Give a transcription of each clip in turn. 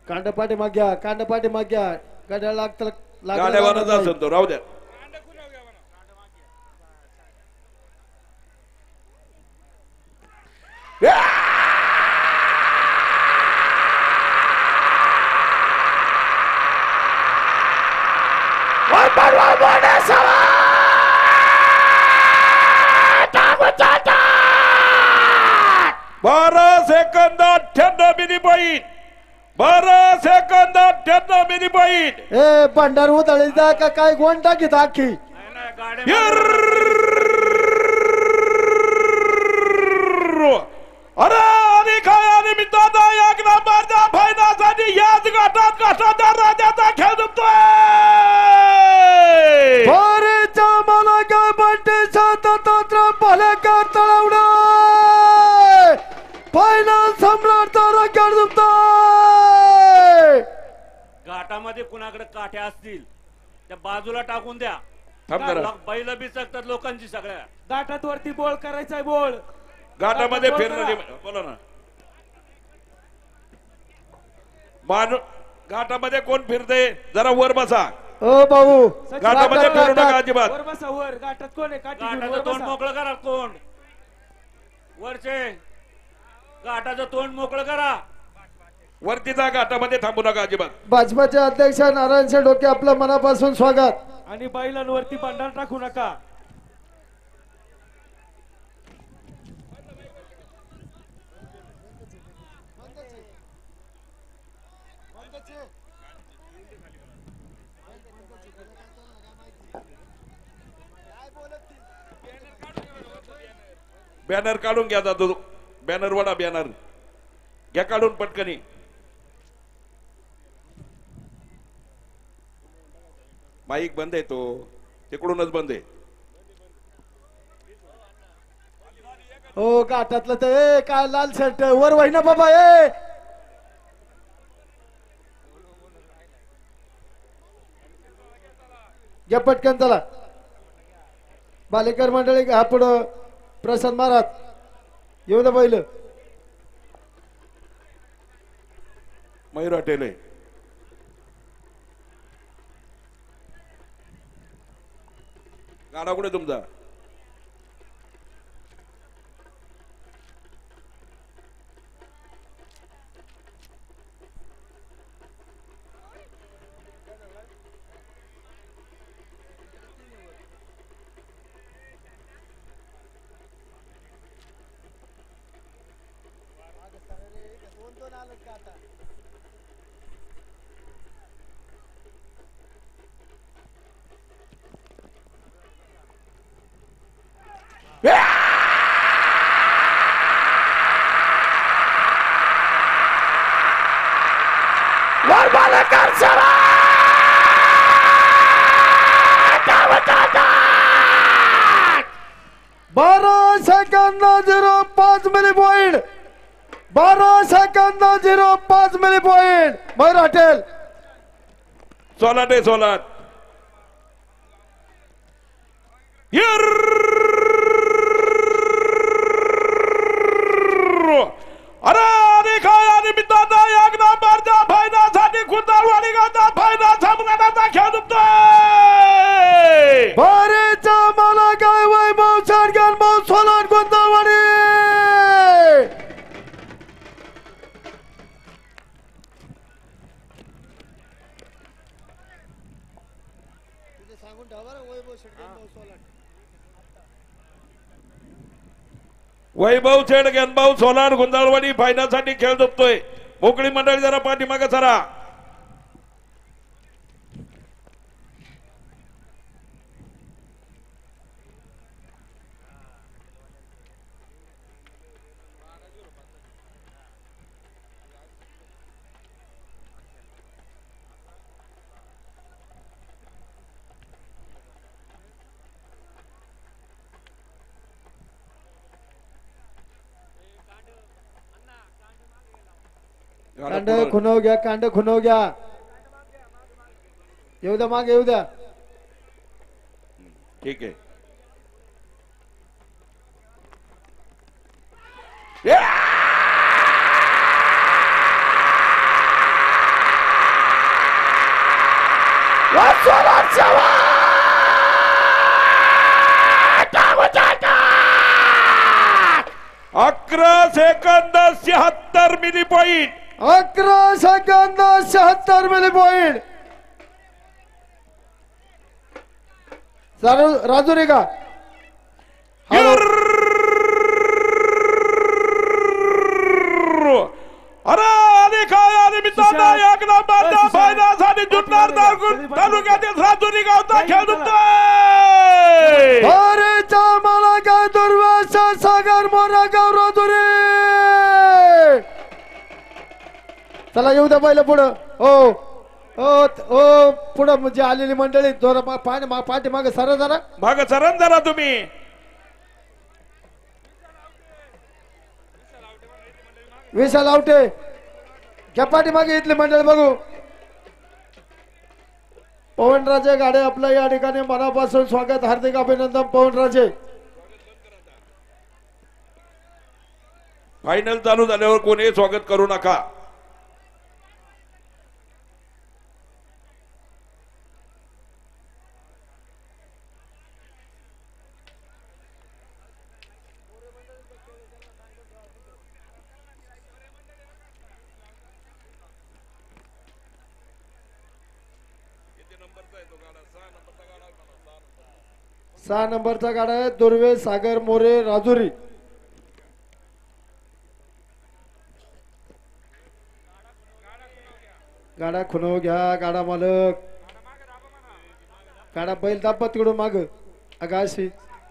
कांडपाटी माग्या कांडपाटी माग्या गाड्या लागत गाड्यावरच असेल तो राहू द्या. बारा second 98 milli point 12 milli point. ए भंडार उधळीचा का काय गोंड टाकीत आखी अरे आणि काय आणि मित्रांनो एक नंबरच्या फायनासाठी याच गटात कष्टाचा राजाचा खेळ दुखतोय. बरेच्या मला काय बंटे तंत्र भलेकर तळवणे फायनल सम्राटचा रगड दुखतोय. घाटामध्ये कुणाकडे काठ्या असतील त्या बाजूला टाकून द्या. बैल बिचकतात लोकांची सगळ्या. घाटात वरती बोल करायचाय बोल. घाटामध्ये फिरणारी बोला ना घाटामध्ये कोण फिरते जरा वर बसा. ओ भाऊ घाटामध्ये फिरू नका अजिबात. वर बसा वर. घाटात कोण आहे? घाटाचं तोंड मोकळं करा. तोंड वरचे घाटाचं तोंड मोकळं करा. वरतीचा घाटामध्ये थांबू नका अजिबात. भाजपाचे अध्यक्ष नारायण डोके आपलं मनापासून स्वागत. आणि बैलांवरती बंडार टाकू नका. बॅनर काढून घ्या जातो. बॅनर वडा बॅनर घ्या काढून पटकनी. माईक बंद आहे तो तिकडूनच बंद आहे. हो घाटातलं तर काय लाल शर्ट वर वहिना बाबा ए घ्या पटकन चला. बालेकर मंडळी हा पुढं प्रसाद महाराज येऊ द्या बैल. मयूर हॉटेल आहे. गाडा कुठे तुमचा? बारा second 0.5 milli point. 12 second 0.5 milli point. Mayur hotel सोलाट आहे सोलाट. अरे आणि काय आणि मित्रांनो एक नंबरच्या फायनासाठी खुदारवाडी गावचा फायदा सामन्याचा खेळ दुखतोय. बरेचा मला काय वैभव चाडगण भाऊ सोलाट गुंतवणी. वैभव शेडगण भाऊ सोलार गुंजाळवाडी फायनासाठी खेळ दुखतोय. मोकळी मंडळी जरा पाठीमागे सरा. कांड खुनव घ्या कांड खुनव घ्या. येऊ द्या मागे येऊ द्या. ठीक आहे. अकरा second 76 milli point. 11 second 76 milli point. Rajuri का अरे आणि काय आणि मित्रांनो एक नंबरचा फायद्यासाठी जुन्नर तालुक्यातील राजुरी गावचा खेळ दुखतोय. अरेच्या मला काय दुर्वास सागर मोरा गाव राजुरी. चला येऊ द्या पहिलं पुढं. हो हो हो पुढं म्हणजे आलेली मंडळी जोरा पाठी मागे सर जरा भाग चरण जरा तुम्ही. विशाल आवटे घ्या पाठी मागे इथली मंडळी बघू. पवनराजे गाडे आपलं या ठिकाणी मनापासून स्वागत हार्दिक अभिनंदन पवनराजे. फायनल चालू झाल्यावर कोणी स्वागत करू नका. सहा नंबरचा गाडा आहे दुर्वे सागर मोरे राजुरी. गाडा खुनव घ्या गाडा मालक. गाडा बैल दाबा तिकडून माग अगाशी.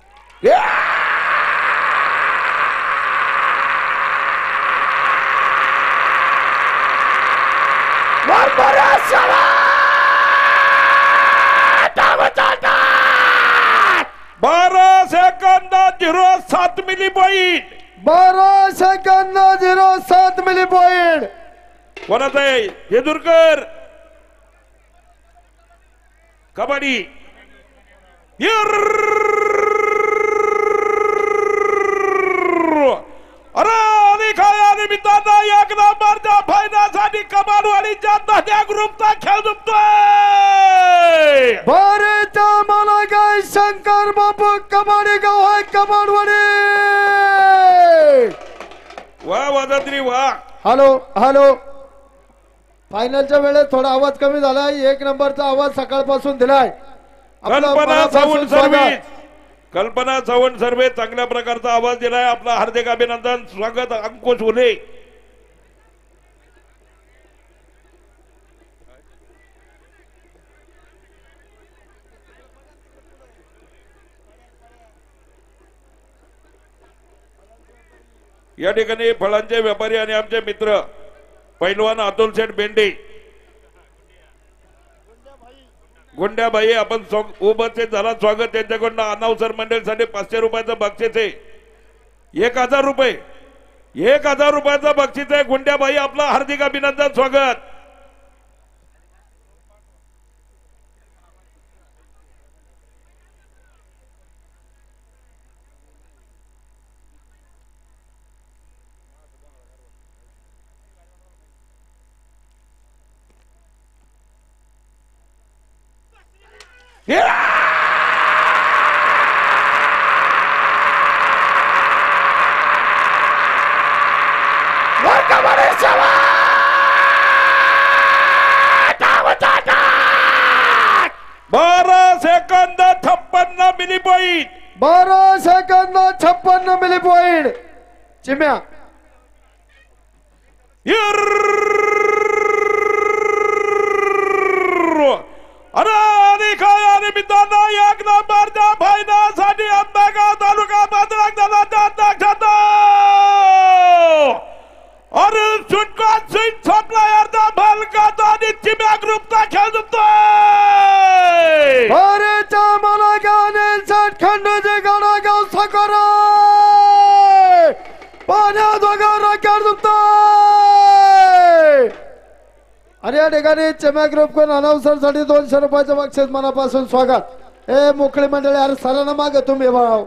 बारा second 07 milli point. 12 second 07 milli point. कोणाचं आहे येदुरकर कबड्डी. अरे आणि काय आणि मित्रांनो एक नंबरच्या फायद्यासाठी कमालवाडीच्या दह्या ग्रुपचा खेळ दुखतोय. बरेचा मला काय शंकर बापू कमाडी गाव आहे कमाडवाडी. वा वाजत्री वा. हॅलो हॅलो फायनलच्या वेळेस थोडा आवाज कमी झाला. एक नंबरचा आवाज सकाळपासून दिलाय. कल्पना सावंत सर्व्हिस. कल्पना सावंत सर्व्हिस चांगल्या प्रकारचा आवाज दिलाय. आपला हार्दिक अभिनंदन स्वागत अंकुश उले. या ठिकाणी फळांचे व्यापारी आणि आमचे मित्र पैलवान अतुल शेठ बेंडे गुंड्याबाई आपण उपस्थित झाला. स्वागत त्यांच्याकडून अनाउन्सर मंडळीसाठी 500 रुपयाचं बक्षीस आहे. 1000 रुपये 1000 रुपयाचं बक्षीस आहे. गुंड्याबाई आपलं हार्दिक अभिनंदन स्वागत. बारा second 56 milli point. 12 second 56 milli point. Chimya अरे आणि काय आणि मित्रांनो एक नंबरच्या फायद्यासाठी आंबेगाव तालुका बजरंग दलाच्या अध्यक्षता अरे सुटका सीट सप्लायरचा भलकाचा आणि चिम्या ग्रुपचा खेळ दुखतोय. बरेचा मला गाणे साठ खंडोजे गाडा गाव साकोरा पाण्यात वगैरे कर दुखतोय. आणि या ठिकाणी चेम्या ग्रुप कोण अनाउन्सर साठी 200 रुपयाचं बक्षीस मनापासून स्वागत. हे मोकळी मंडळी अरे सरांना माग तुम्ही भाव.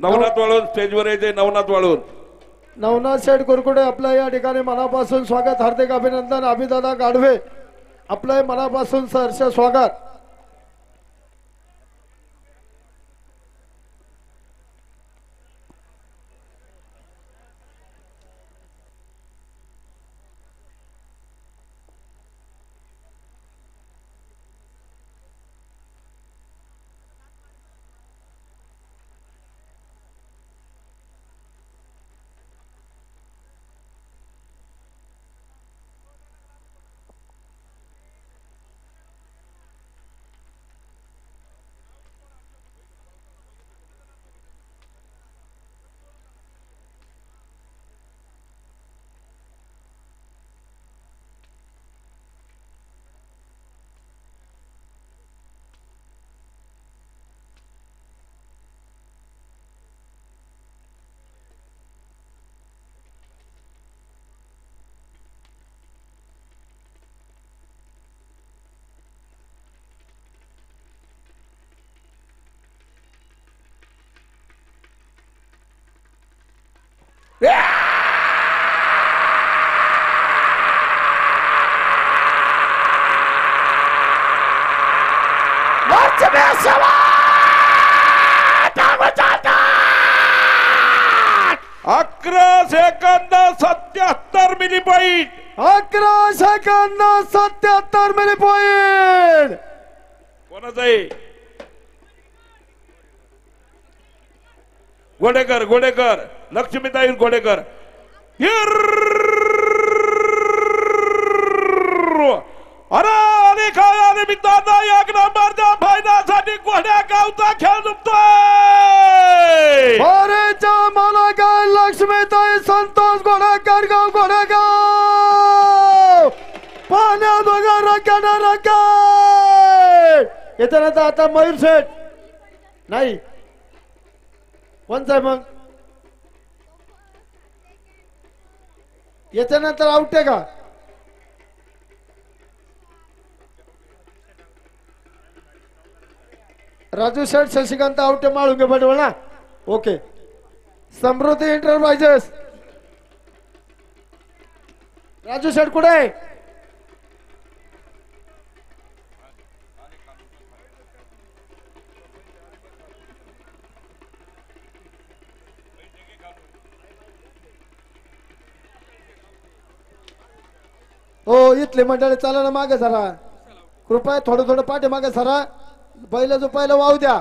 नवनाथ वाळून स्टेजवर यायचे. नवनाथ वाळून नवनाथ शेठ कुरकुडे आपलं या ठिकाणी मनापासून स्वागत, हार्दिक अभिनंदन. अभिदादा गाढवे आपलं मनापासून सहर्ष स्वागत. अकरा second 77 milli point. 11 second 77 milli point. कोणाचं आहे? गोडेकर गोडेकर लक्ष्मीताई गोडेकर. अरे आणि काय आणि मित्रांनो, एक नंबरच्या फायद्यासाठी घोड्या गावचा खेळ दुखतोय. बरेच्या मालक लक्ष्मीताई संतोष घोडेकर गाव घोडेगाव पाण्यात बघा रकाट येते ना. तर आता मयूर शेठ नाही कोणचा आहे मग येते नंतर आउट आहे का? राजू शेठ शशिकांत आवटे माळुंगे पटवळ ना. ओके. समृद्धी एंटरप्राइजेस राजू शेठ कुठे आहे? हो इथले मंडळी चाला ना मागे जरा कृपया थोडं थोडं पाठी मागे सरा. पहिलं जो पहिलं वाहू द्या.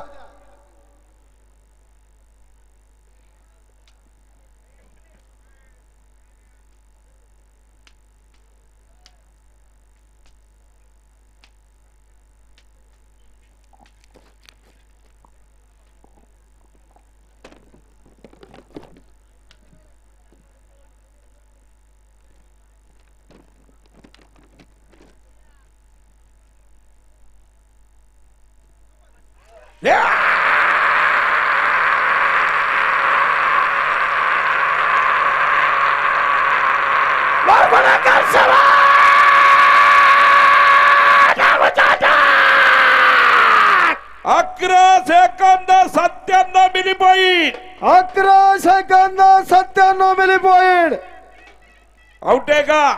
अकरा second 97 milli point. 11 second 97 milli point. Out आहे का?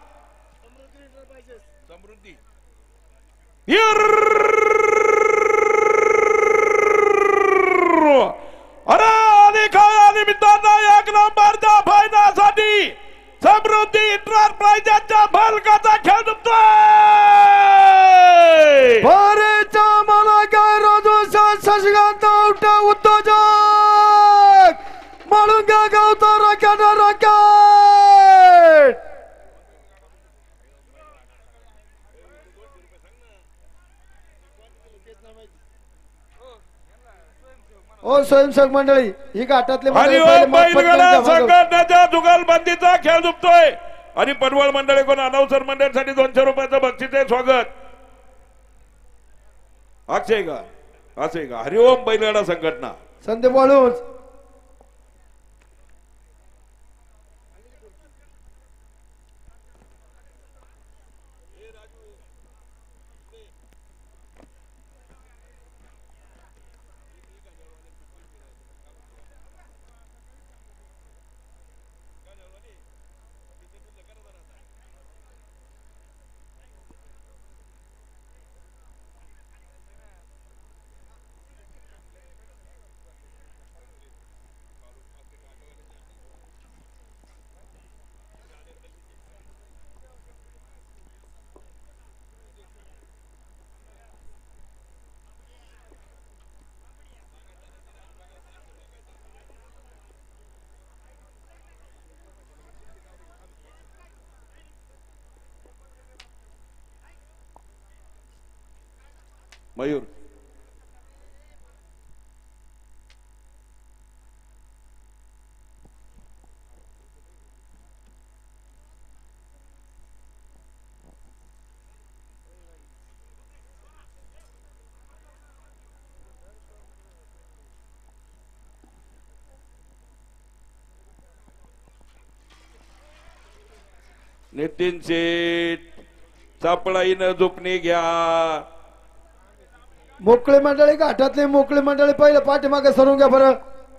समृद्धी अरे आणि काय आणि मित्रांनो, एक नंबरच्या फायद्यासाठी समृद्धी एंटरप्राइजेसच्या फलकाचा खेळ दुखतोय. बरेच्या मालक राजू शेठ शशिकांत आवटे उद्योजक माळुंगे गावचा रकाट. ओ स्वयंसेवक मंडळी ही घाटातले हरिओम बैलगाडा संघटनेच्या जुगलबंदीचा खेळ दुखतोय. आणि पनवळ मंडळी कोण अनाउन्सर मंडळीसाठी 200 रुपयाचं बक्षीस आहे. स्वागत. अक्षय का असे का हरिओम बैलगाडा संघटना संदीप वाळूंज मयूर नितीन शेठ सापळाईनं झोपणी घ्या. मोकळी मंडळी घाटातली मोकळी मंडळी पहिलं पाठीमागे सरून घ्या बरं.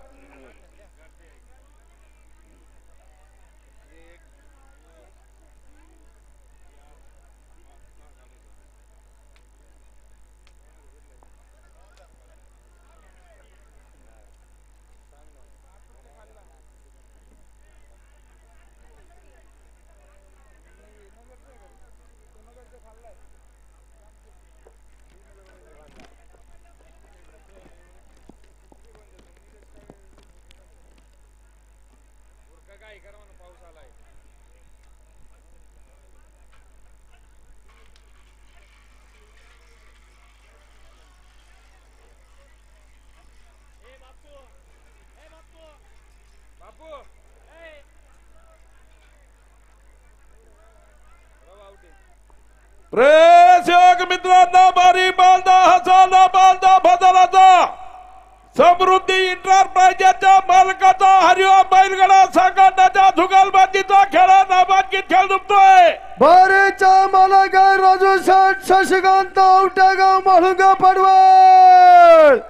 प्रेक्षक मित्रांनो बारी बालदा हसाला बालदा फजालाचा समृद्धी इंटरप्राइजेसच्या मालकाचा हरिओम बैलगाडा संघटनाच्या जुगलबंदीचा खेळा नामांकित खेळ दुखतोय. बारीचा मालक राजू शेठ शशिकांत औटेगाव माळुंगा पडवळ.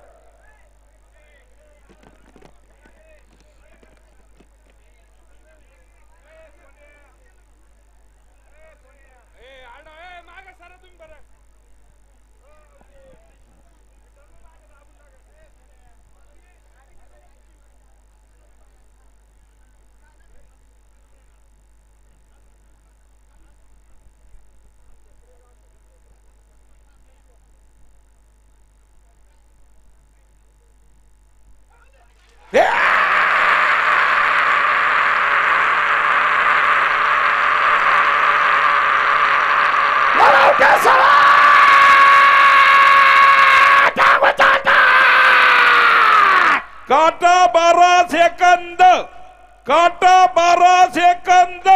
काटा 12 सेकंद काटा 12 सेकंद.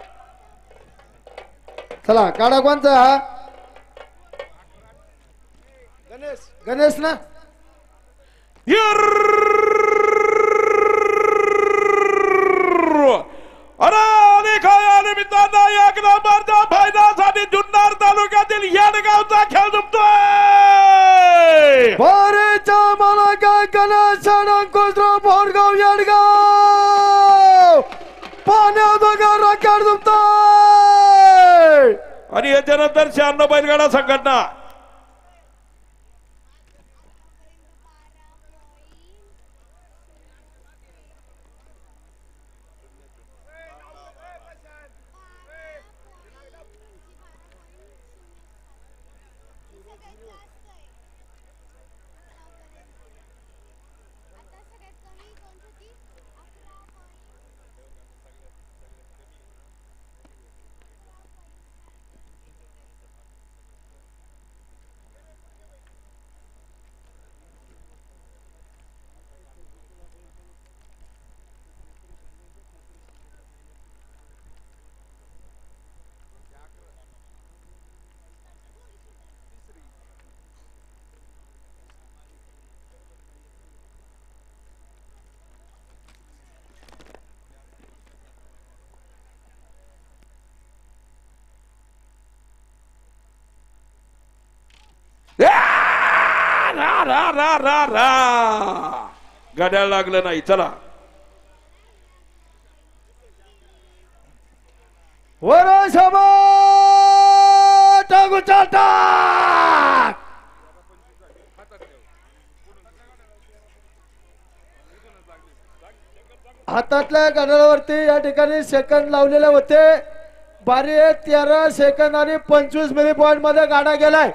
चला काढा कोणचा हा गणेश गणेश ना. अरे काय मित्रांनो एक नंबरच्या फायद्यासाठी जुन्नर तालुक्यातील येडगावचा खेळ दुखतोय. बारीच्या मला काय गणेश अंकुशराव बोरगाव येडगाव पाण्यात रॅकेट दुखतोय. आणि याच्यानंतर 96 बैलगाडा संघटना. गाड्याला लागलं नाही. चला वर टाकू चालता हातातल्या गाड्यावरती या ठिकाणी सेकंद लावलेले होते. बारी 13 सेकंद आणि 25 मिली पॉइंट मध्ये गाडा गेलाय.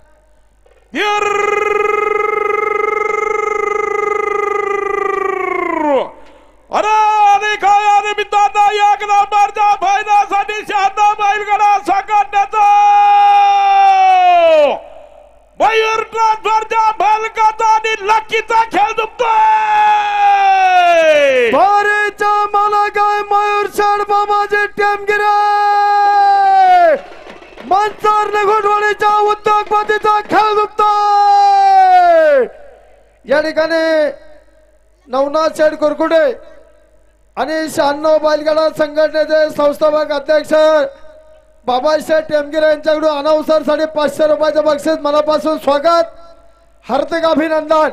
अरे काय मित्रांनो एक नंबरच्या फायद्यासाठी 96 बैलगाडा संघटनेचा मयूर या ठिकाणी नवनाथ शेठ कुरकुटे आणि 96 बैलगाडा संघटनेचे संस्थापक अध्यक्ष बाबासाहेब टेमगिरे यांच्याकडून अनाउन्सर साठी 500 रुपयाचं बक्षीस मनापासून स्वागत हार्दिक अभिनंदन.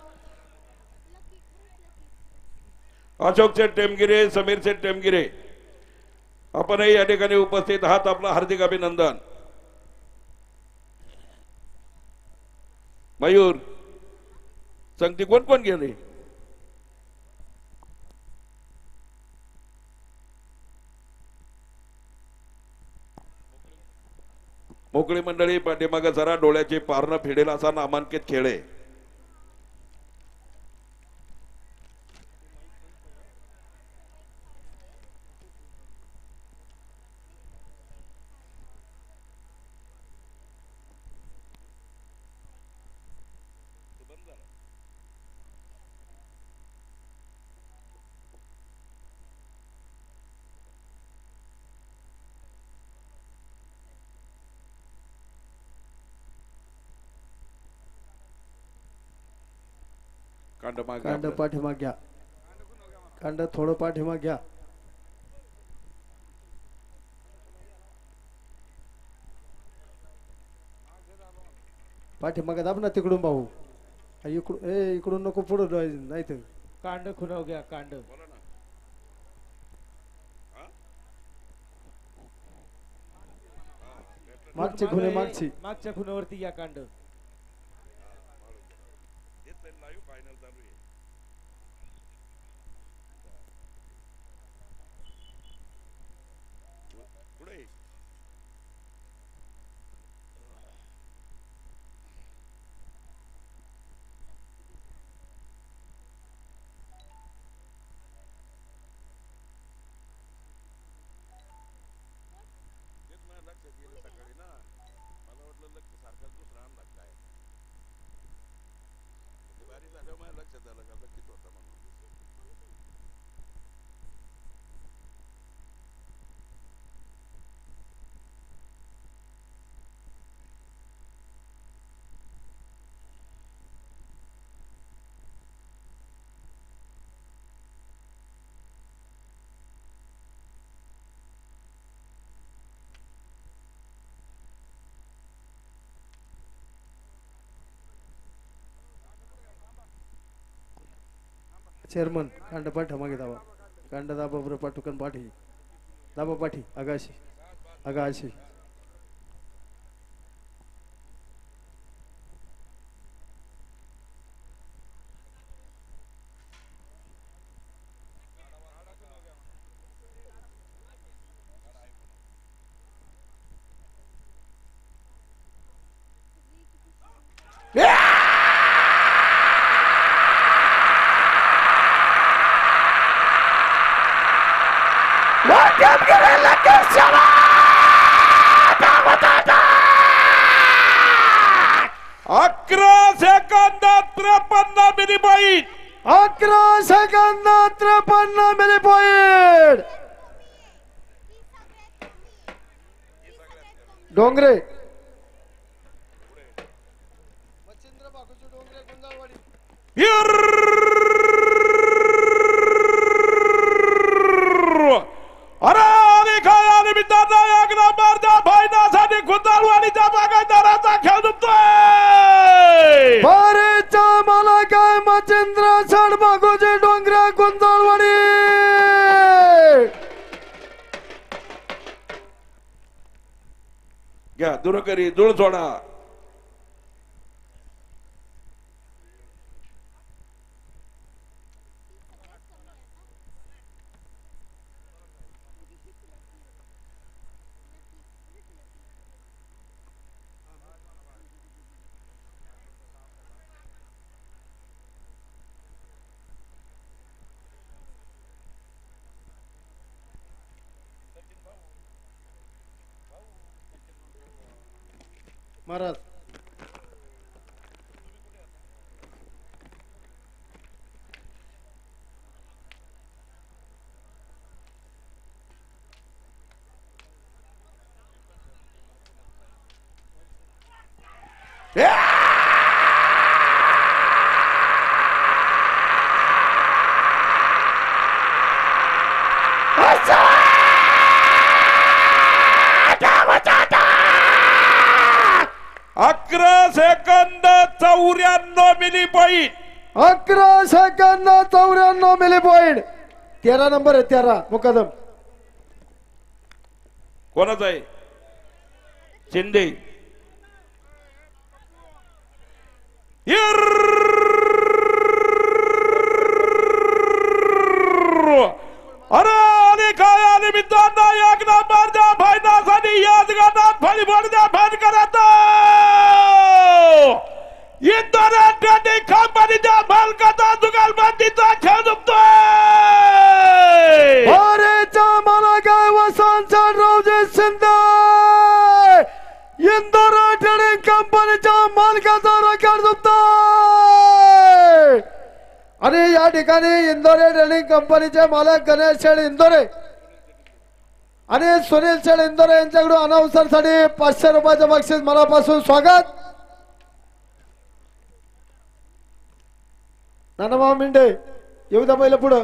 अशोक शेठ टेमगिरे समीर शेठ टेमगिरे आपणही या ठिकाणी उपस्थित आहात आपलं हार्दिक अभिनंदन. मयूर सांगते कोण कोण गेले मोकळी मंडळी पाठीमागे जरा डोळ्याची पारणं फिडेल असा नामांकित खेळ आहे. कांड पाठीमाग घ्या. कांड थोडं पाठीमाग घ्या. पाठीमागे दाब ना तिकडून भाऊ. इकडून नको पुढं नाही तर कांड खुनाव घ्या. कांड मागची खुने मागची मागच्या खुनावरती या. कांड चेअरमन कांड पाठीमागे दाबा. कांड दाबा बरं. पाठुकन पाठी दाबा. पाठी आगाशी आगाशी. अकरा सेकंदात 53 मिली पॉईंट. 11 सेकंदात 53 मिली पॉईंट. डोंगरे अरे आणि मित्रांनो एक नंबरच्या फायद्यासाठी खुदालवाडीच्या बागायतदाराचा खेळ दुखतोय. बारेच्या मला काय मच्छिंद्र सडबागोजी डोंगरे गुंजाळवाडी. घ्या दुरकरी जुळ सोडा. महाराज 11 सेकंद 94 मिली पॉइंट. 13 नंबर आहे 13 मुकदम. कोणाचा आहे? शिंदे. अरे आणि काय आणि मित्रांनो एक नंबरच्या फायनासाठी याच गटात फळीफळीच्या फॅन करत इंटरनेट कंपनीच्या मालकाचा जुगालबंदीचा खेळ झुकतोय. मला काय वसंत रावजी शिंदे इंदोर ट्रेडिंग कंपनीच्या मालकाचा रेकॉर्ड झुकतोय. आणि या ठिकाणी इंदोरे ट्रेडिंग कंपनीचे मालक गणेश शेठ इंदोरे आणि सुनील शेठ इंदोरे यांच्याकडून अनाउन्सर साठी 500 रुपयाचं बक्षीस मनापासून स्वागत. नानाभाऊ मिंडे येऊ द्या पहिलं पुढं.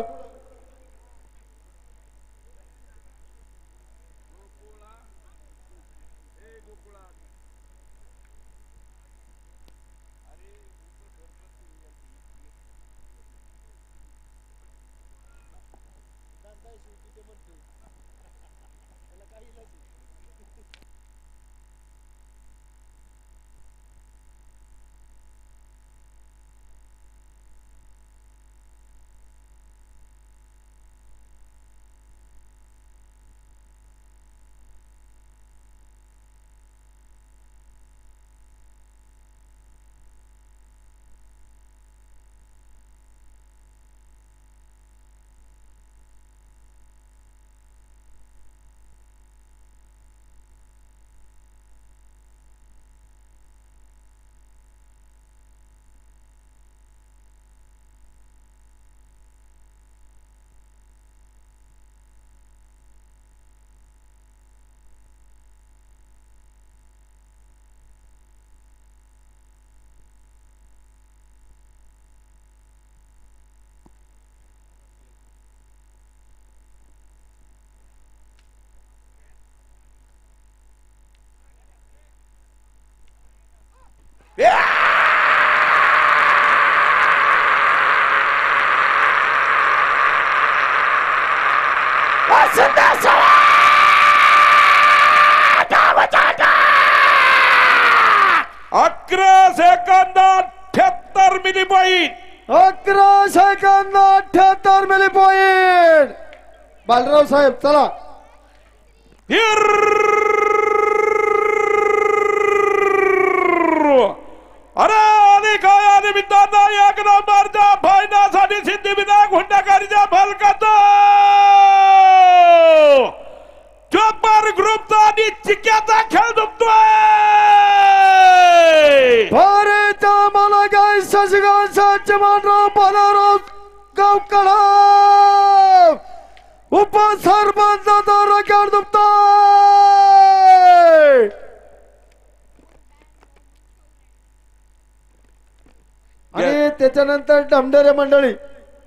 सेकंदात 78 milli point. 11 second 78 milli point. Balrao साहेब चला. अरे आणि काय आणि मित्रांनो एक नंबरच्या फायनासाठी सिद्धिविनायक हुंडागारीच्या फलकाचा चोपर ग्रुपचा आणि चिक्याचा खेळ झुकतोय. मला काय शशिकांत चिमानराव बालाराव गावकडा उपसरपंचाचा रेकॉर्ड झुकतोय. आणि त्याच्यानंतर डमडरे मंडळी.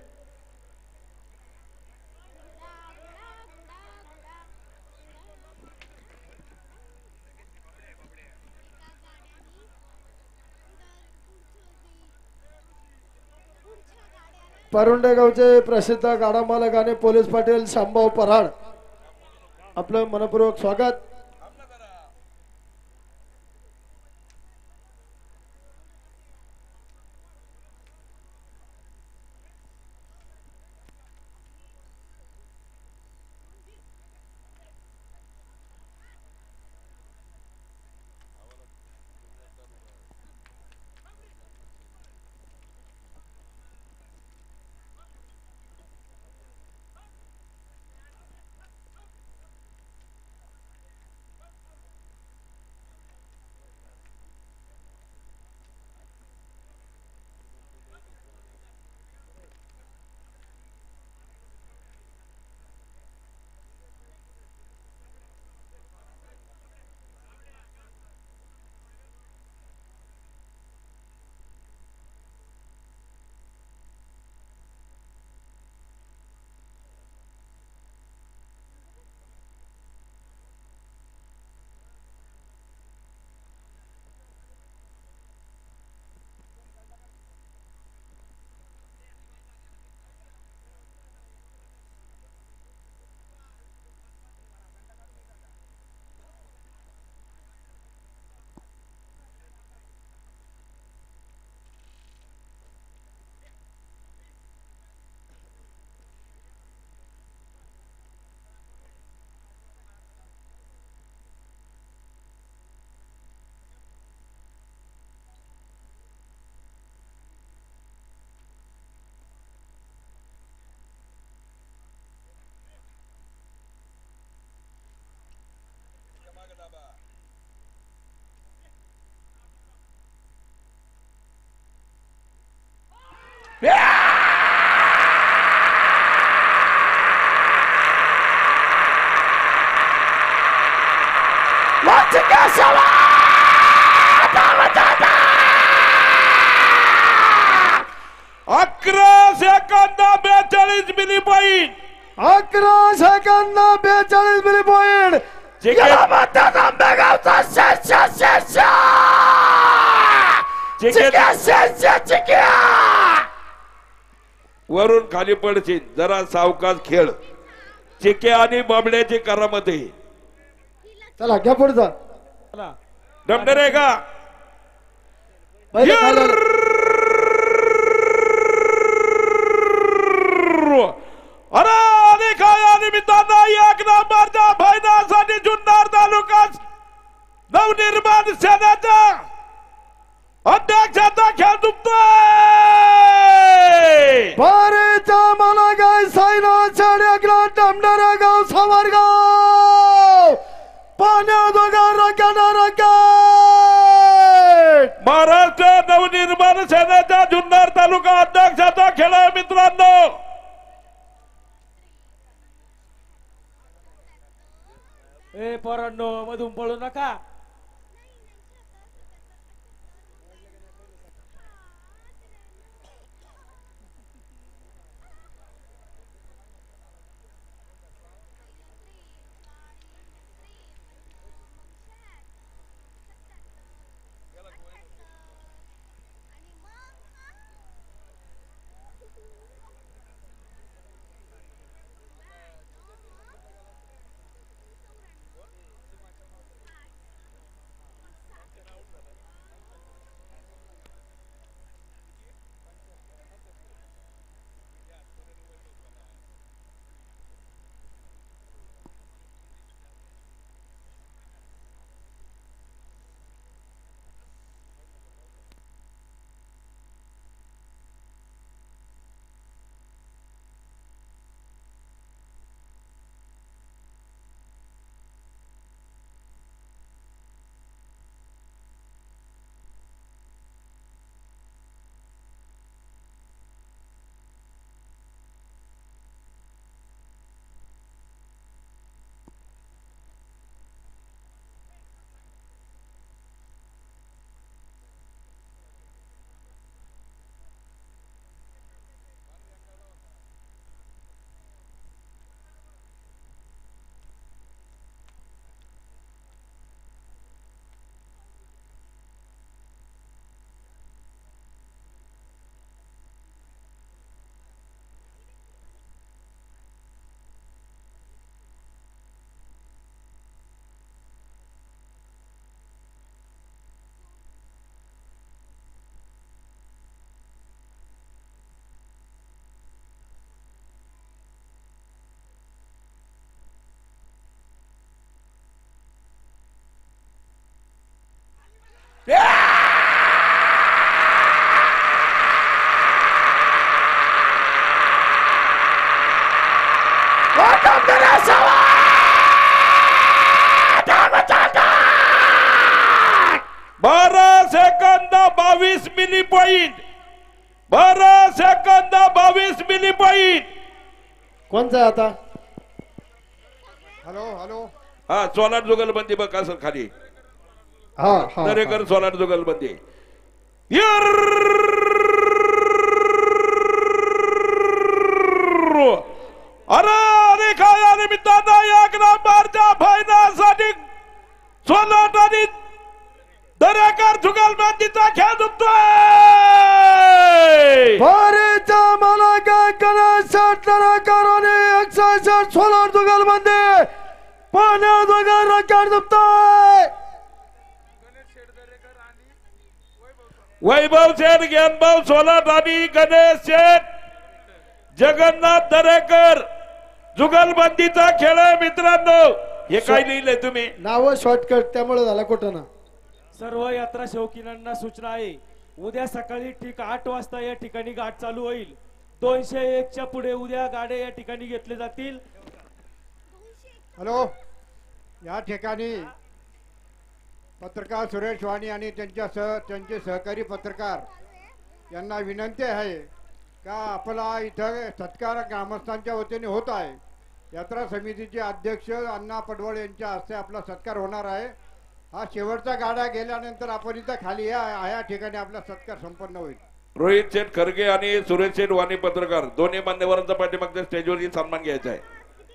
परुंडे गावचे प्रसिद्ध गाडा मालक आणि पोलीस पाटील शांभाऊ पराड आपलं मनपूर्वक स्वागत. 11 second 42 milli point 11 second 42 milli point. चिके- मतदार आंबेगावचा शेषा चिके- वरून खाली पडशील जरा सावकाश खेळ. चिके आणि बाबड्याची करामत आहे. चला घ्या पुढचा. चला. डमडर आहे का पहिले खाली आलं. अरे आणि काय या निमित्तानं एक नंबरच्या फायद्यासाठी जुन्नर तालुक्यात नवनिर्माण सेनेचा अध्यक्षाचा खेळ दुखतोय. बारेचा मला गाय सायना चढ्यागला डमडरा गाव सावरगाव पाण्या दोघा रकाना रकाट. महाराष्ट्र नवनिर्माण सेनेच्या जुन्नर तालुका अध्यक्षाचा खेळ आहे मित्रांनो. ए पोरांनो मधून पळू नका. Second 22 milli point 12 second 22 milli point. कोणचा आहे आता? हॅलो हॅलो हा सोलार जुगलबंदी बघ असं खाली हा हा दरेकर सोलार जुगलबंदी. अरे अरे काय या निमित्तानं एक नंबरच्या फायद्यासाठी सोलार आणि दरेकर जुगलबंदीचा खेळ दुखतोय. बारेचा मला काय करा 60 कराने 160 सोलार जुगलबंदी पाण्या दोघा रकाट दुपताय. वैभव शेठ ज्ञानभाऊ सोलार आणि गणेश शेठ जगन्नाथ दरेकर जुगलबंदीचा खेळ आहे मित्रांनो. हे काय लिहिलंय तुम्ही? नाव शॉर्टकट त्यामुळे झाला कुठं ना. सर्व यात्रा शौकीनांना सूचना आहे. उद्या सकाळी ठीक 8 वाजता या ठिकाणी गाठ चालू होईल. 201 च्या पुढे उद्या गाड्या या ठिकाणी घेतले जातील. हॅलो या ठिकाणी पत्रकार सुरेश वाणी आणि त्यांचे सहकारी पत्रकार यांना विनंती आहे का आपला इथं सत्कार ग्रामस्थांच्या वतीने होत आहे. यात्रा समितीचे अध्यक्ष अण्णा पडवळ यांच्या हस्ते आपला सत्कार होणार आहे. हा शेवटचा गाडा गेल्यानंतर आपण इथं खाली या ठिकाणी आपला सत्कार संपन्न होईल. रोहित शेठ खरगे आणि सुरेश शेठ वाणी पत्रकार दोन्ही मान्यवरांचा पाठीमागच्या स्टेजवरती सन्मान घ्यायचा आहे.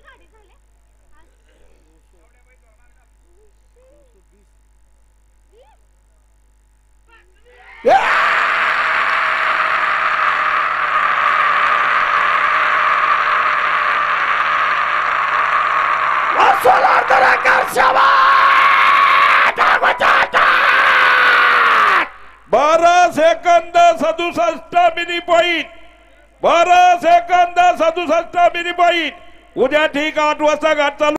बारा second 67 milli point 12 second 67 milli point. उद्या ठीक 8 वाजता घाट चालू.